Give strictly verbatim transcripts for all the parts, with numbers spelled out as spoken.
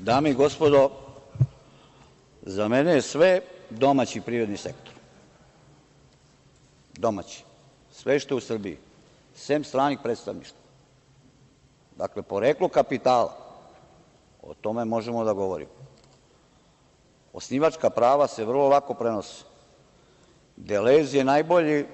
Dame i gospodo, za mene je sve domaći privredni sektor, domaći, sve što je u Srbiji, sem stranih predstavništva. Dakle, poreklo kapitala, o tome možemo da govorimo. Osnivačka prava se vrlo lako prenose. Delez je najbolji,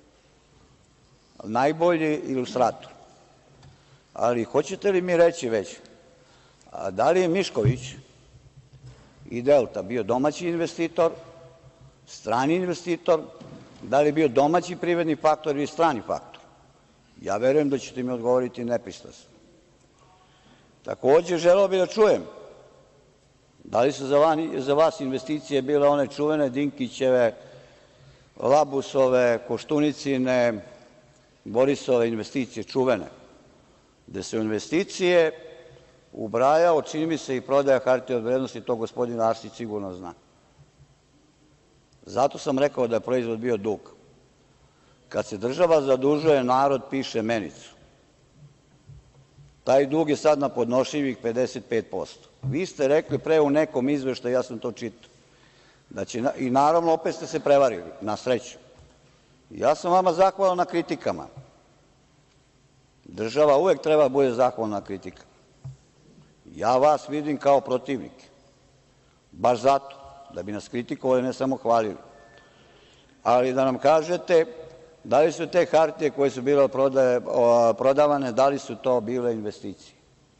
najbolji ilustrator. Ali hoćete li mi reći već, da li je Mišković i Delta bio domaći investitor, strani investitor, da li je bio domaći privredni faktor ili strani faktor? Ja verujem da ćete mi odgovoriti nepristrasno. Takođe, želeo bih da čujem da li su za vas investicije bile one čuvene Dinkićeve, Labusove, Koštunicine, Borisove investicije, čuvene, gde se u investicije ubrajao, čini mi se, i prodaja hartija od vrednosti, to gospodin Arsić sigurno zna. Zato sam rekao da je proizvod bio dug. Kad se država zadužuje, narod piše menicu. Taj dug je sad na podnošljivih pedeset pet posto. Vi ste rekli pre u nekom izveštaju, ja sam to čitao, da će, i naravno opet ste se prevarili, na sreću. Ja sam vama zahvalan na kritikama. Država uvek treba da bude zahvalna na kritikama. Ja vas vidim kao protivnike, baš zato, da bi nas kritikovali, ne samo hvalili. Ali da nam kažete da li su te hartije koje su bile prodavane, da li su to bile investicije?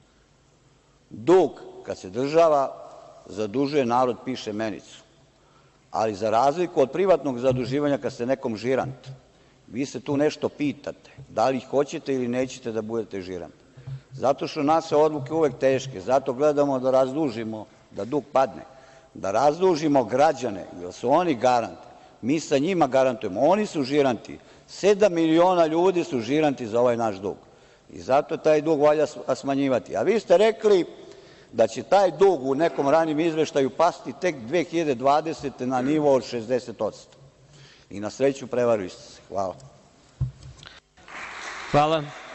Dug, kad se država zadužuje, narod piše menicu. Ali za razliku od privatnog zaduživanja, kad ste nekom žirant, vi se tu nešto pitate, da li hoćete ili nećete da budete žirant. Zato što naše odluke uvek teške, zato gledamo da razdužimo, da dug padne, da razdužimo građane, jer su oni garant. Mi sa njima garantujemo, oni su žiranti. Sedam miliona ljudi su žiranti za ovaj naš dug. I zato taj dug valja smanjivati. A vi ste rekli da će taj dug u nekom ranijem izveštaju pasti tek dve hiljade dvadesete na nivo od šezdeset odsto. I na sreću prevarili ste se. Hvala. Hvala.